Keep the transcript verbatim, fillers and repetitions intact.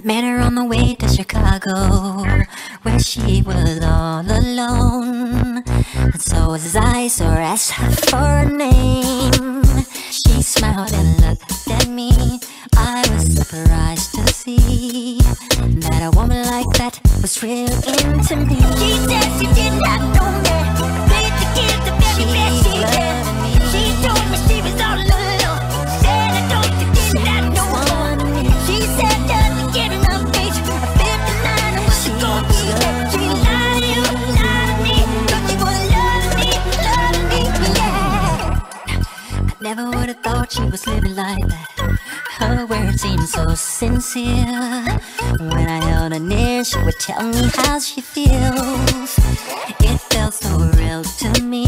Met her on the way to Chicago, where she was all alone. And so as I saw her, asked her for a name. She smiled and looked at me. I was surprised to see that a woman like that was real into me. She said she did not know me, played to give the very best she had. She told me she was all alone. Said I don't you did not know me. She said doesn't get enough page. I'm fifty-nine and what's it gonna be? She lied to you, lied to me. Don't you wanna love me, love me, yeah. I never would have thought she was living like that. Her words seemed so sincere. When I held her near, she would tell me how she feels. It felt so real to me.